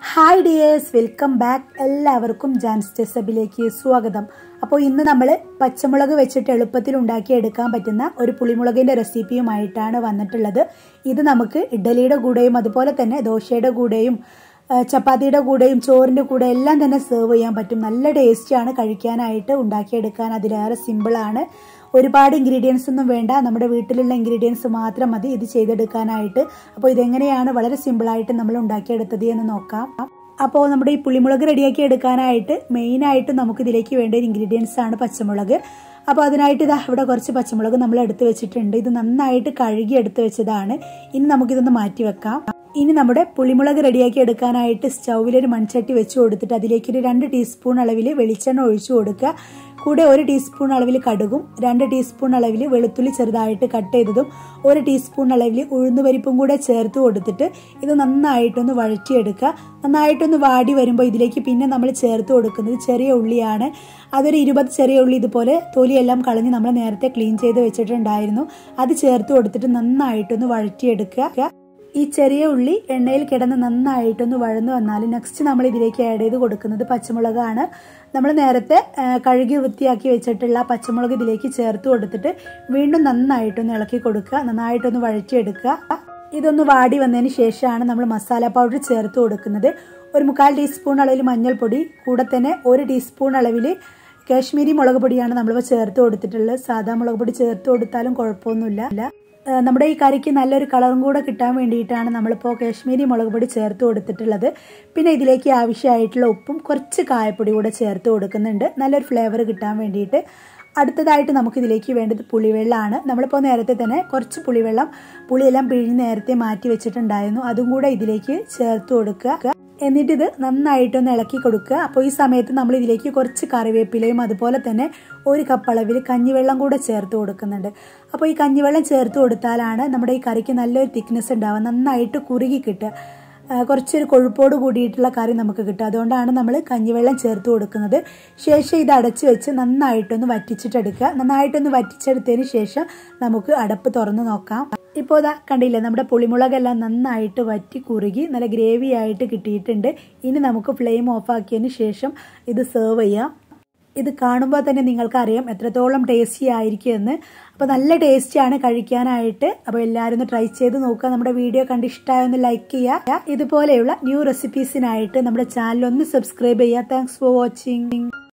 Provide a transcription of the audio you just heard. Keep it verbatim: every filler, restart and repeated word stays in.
Hi dears, welcome back. എല്ലാവർക്കും ജാൻസ് ടെസബിലേക്ക് സ്വാഗതം. അപ്പോൾ ഇന്ന് നമ്മൾ പച്ചമുളക് വെച്ചിട്ട് എളുപ്പത്തിൽ ഉണ്ടാക്കിയെടുക്കാൻ പറ്റുന്ന ഒരു പുളിമുളകിൻ്റെ റെസിപ്പിയുമായിട്ടാണ് വന്നിട്ടുള്ളത്. ഇത് നമുക്ക് ഇഡ്ഡലിയുടെ കൂടെയും അതുപോലെ തന്നെ ദോശയുടെ കൂടെയും ചപ്പാത്തിയുടെ കൂടെയും ചോറിൻ്റെ കൂടെ എല്ലാം തന്നെ സെർവ് ചെയ്യാൻ പറ്റും. നല്ല ടേസ്റ്റിയാണ് കഴിക്കാനായിട്ട്. ഉണ്ടാക്കിയെടുക്കാൻ അതിലേറെ സിമ്പിളാണ്. ഒരുപാട് ഇൻഗ്രീഡിയൻസ് ഒന്നും വേണ്ട, നമ്മുടെ വീട്ടിലുള്ള ഇൻഗ്രീഡിയൻസ് മാത്രം മതി ഇത് ചെയ്തെടുക്കാനായിട്ട്. അപ്പോൾ ഇതെങ്ങനെയാണ് വളരെ സിമ്പിളായിട്ട് നമ്മൾ ഉണ്ടാക്കിയെടുത്തത് എന്ന് നോക്കാം. അപ്പോൾ നമ്മുടെ ഈ പുളിമുളക് റെഡിയാക്കി എടുക്കാനായിട്ട് മെയിനായിട്ട് നമുക്ക് ഇതിലേക്ക് വേണ്ട ഒരു ഇൻഗ്രീഡിയൻസ് ആണ് പച്ചമുളക്. അപ്പോൾ അതിനായിട്ട് ഇതാ ഇവിടെ കുറച്ച് പച്ചമുളക് നമ്മൾ എടുത്ത് വെച്ചിട്ടുണ്ട്. ഇത് നന്നായിട്ട് കഴുകി എടുത്ത് വെച്ചതാണ്. ഇനി നമുക്കിതൊന്ന് മാറ്റി വെക്കാം. ഇനി നമ്മുടെ പുളിമുളക് റെഡിയാക്കി എടുക്കാനായിട്ട് സ്റ്റൗവിലൊരു മൺചട്ടി വെച്ച് കൊടുത്തിട്ട് അതിലേക്കൊരു രണ്ട് ടീസ്പൂൺ അളവിൽ വെളിച്ചെണ്ണ ഒഴിച്ചു കൊടുക്കുക. കൂടെ ഒരു ടീസ്പൂൺ അളവിൽ കടുകും രണ്ട് ടീസ്പൂൺ അളവിൽ വെളുത്തുള്ളി ചെറുതായിട്ട് കട്ട് ചെയ്തതും ഒരു ടീസ്പൂൺ അളവിൽ ഉഴുന്നുപരിപ്പും കൂടെ ചേർത്ത് കൊടുത്തിട്ട് ഇത് നന്നായിട്ടൊന്ന് വഴറ്റിയെടുക്കുക. നന്നായിട്ടൊന്ന് വാടി വരുമ്പോൾ ഇതിലേക്ക് പിന്നെ നമ്മൾ ചേർത്ത് കൊടുക്കുന്നത് ചെറിയ ഉള്ളിയാണ്. അതൊരു ഇരുപത് ചെറിയ ഉള്ളി ഇതുപോലെ തൊലിയെല്ലാം കളഞ്ഞ് നമ്മൾ നേരത്തെ ക്ലീൻ ചെയ്ത് വെച്ചിട്ടുണ്ടായിരുന്നു. അത് ചേർത്ത് കൊടുത്തിട്ട് നന്നായിട്ടൊന്ന് വഴറ്റിയെടുക്കുക. ഈ ചെറിയ ഉള്ളി എണ്ണയിൽ കിടന്ന് നന്നായിട്ടൊന്ന് വഴന്നു വന്നാൽ നെക്സ്റ്റ് നമ്മൾ ഇതിലേക്ക് ആഡ് ചെയ്ത് കൊടുക്കുന്നത് പച്ചമുളകാണ്. നമ്മൾ നേരത്തെ കഴുകി വൃത്തിയാക്കി വെച്ചിട്ടുള്ള പച്ചമുളക് ഇതിലേക്ക് ചേർത്ത് കൊടുത്തിട്ട് വീണ്ടും നന്നായിട്ടൊന്ന് ഇളക്കി കൊടുക്കുക. നന്നായിട്ടൊന്ന് വഴറ്റിയെടുക്കുക. ഇതൊന്ന് വാടി വന്നതിന് ശേഷമാണ് നമ്മൾ മസാല പൗഡർ ചേർത്ത് കൊടുക്കുന്നത്. ഒരു മുക്കാൽ ടീസ്പൂൺ അളവിൽ മഞ്ഞൾപ്പൊടി, കൂടെ തന്നെ ഒരു ടീസ്പൂൺ അളവിൽ കാശ്മീരി മുളക് പൊടിയാണ് നമ്മളിപ്പോൾ ചേർത്ത് കൊടുത്തിട്ടുള്ളത്. സാധാ മുളക് പൊടി ചേർത്ത് കൊടുത്താലും കുഴപ്പമൊന്നുമില്ല. നമ്മുടെ ഈ കറിക്ക് നല്ലൊരു കളറും കൂടെ കിട്ടാൻ വേണ്ടിയിട്ടാണ് നമ്മളിപ്പോൾ കാശ്മീരി മുളക് പൊടി ചേർത്ത് കൊടുത്തിട്ടുള്ളത്. പിന്നെ ഇതിലേക്ക് ആവശ്യമായിട്ടുള്ള ഉപ്പും കുറച്ച് കായപ്പൊടി കൂടെ ചേർത്ത് കൊടുക്കുന്നുണ്ട്, നല്ലൊരു ഫ്ലേവർ കിട്ടാൻ വേണ്ടിയിട്ട്. അടുത്തതായിട്ട് നമുക്കിതിലേക്ക് വേണ്ടത് പുളിവെള്ളമാണ്. നമ്മളിപ്പോൾ നേരത്തെ തന്നെ കുറച്ച് പുളിവെള്ളം പുളിയെല്ലാം പിഴിഞ്ഞ് നേരത്തെ മാറ്റി വെച്ചിട്ടുണ്ടായിരുന്നു. അതും കൂടെ ഇതിലേക്ക് ചേർത്ത് കൊടുക്കുക. എന്നിട്ട് ഇത് നന്നായിട്ടൊന്ന് ഇളക്കി കൊടുക്കുക. അപ്പോൾ ഈ സമയത്ത് നമ്മൾ ഇതിലേക്ക് കുറച്ച് കറിവേപ്പിലയും അതുപോലെ തന്നെ ഒരു കപ്പ് അളവിൽ കഞ്ഞിവെള്ളം കൂടെ ചേർത്ത് കൊടുക്കുന്നുണ്ട്. അപ്പോൾ ഈ കഞ്ഞിവെള്ളം ചേർത്ത് കൊടുത്താലാണ് നമ്മുടെ ഈ കറിക്ക് നല്ലൊരു തിക്നെസ് ഉണ്ടാവുക, നന്നായിട്ട് കുറുകി കിട്ടുക. കുറച്ചൊരു കൊഴുപ്പോട് കൂടിയിട്ടുള്ള കറി നമുക്ക് കിട്ടും. അതുകൊണ്ടാണ് നമ്മൾ കഞ്ഞിവെള്ളം ചേർത്ത് കൊടുക്കുന്നത്. ശേഷം ഇത് അടച്ച് വെച്ച് നന്നായിട്ടൊന്ന് വറ്റിച്ചിട്ടെടുക്കുക. നന്നായിട്ടൊന്ന് വറ്റിച്ചെടുത്തതിന് ശേഷം നമുക്ക് അടപ്പ് തുറന്ന് നോക്കാം. ഇപ്പോൾ ഇതാ കണ്ടില്ലേ, നമ്മുടെ പുളിമുളകെല്ലാം നന്നായിട്ട് വറ്റി കുറുകി നല്ല ഗ്രേവി ആയിട്ട് കിട്ടിയിട്ടുണ്ട്. ഇനി നമുക്ക് ഫ്ലെയിം ഓഫാക്കിയതിന് ശേഷം ഇത് സെർവ് ചെയ്യാം. ഇത് കാണുമ്പോൾ തന്നെ നിങ്ങൾക്കറിയാം എത്രത്തോളം ടേസ്റ്റി ആയിരിക്കും എന്ന്. അപ്പോൾ നല്ല ടേസ്റ്റിയാണ് കഴിക്കാനായിട്ട്. അപ്പോൾ എല്ലാവരും ഒന്ന് ട്രൈ ചെയ്ത് നോക്കുക. നമ്മുടെ വീഡിയോ കണ്ട് ഇഷ്ടമായൊന്ന് ലൈക്ക് ചെയ്യുക. ഇതുപോലെയുള്ള ന്യൂ റെസിപ്പീസിനായിട്ട് നമ്മുടെ ചാനൽ ഒന്ന് സബ്സ്ക്രൈബ് ചെയ്യുക. Thanks for watching.